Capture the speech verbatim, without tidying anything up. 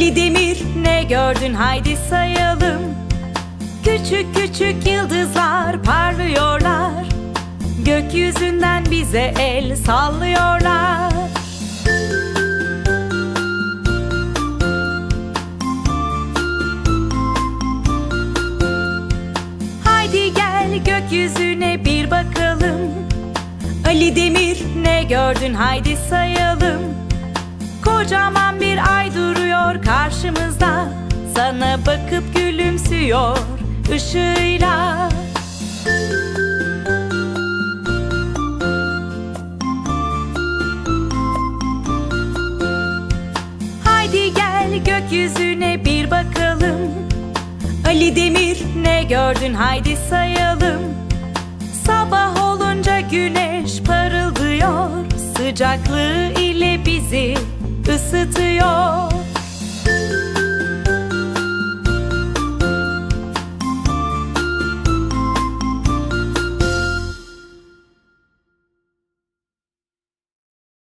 Ali Demir, ne gördün haydi sayalım. Küçük küçük yıldızlar parlıyorlar, gökyüzünden bize el sallıyorlar. Haydi gel gökyüzüne bir bakalım. Ali Demir, ne gördün haydi sayalım. Kocaman bir ay duruyor karşımızda, sana bakıp gülümsüyor ışığıyla. Haydi gel gökyüzüne bir bakalım. Ali Demir, ne gördün haydi sayalım. Sabah olunca güneş parıldıyor, sıcaklığı ile bizi ısıtıyor.